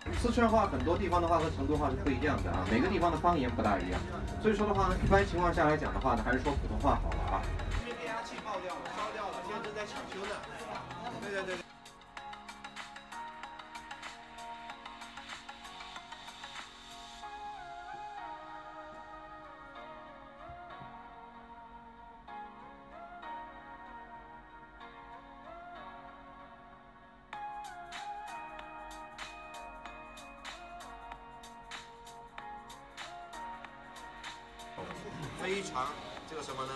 四川话很多地方的话和成都话是不一样的啊，每个地方的方言不大一样，所以说的话呢，一般情况下来讲的话呢，还是说普通话好了啊。这边变压器爆掉了，烧掉了，现在正在抢修呢。对。非常这个什么呢？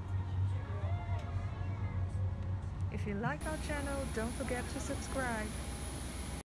If you like our channel, don't forget to subscribe.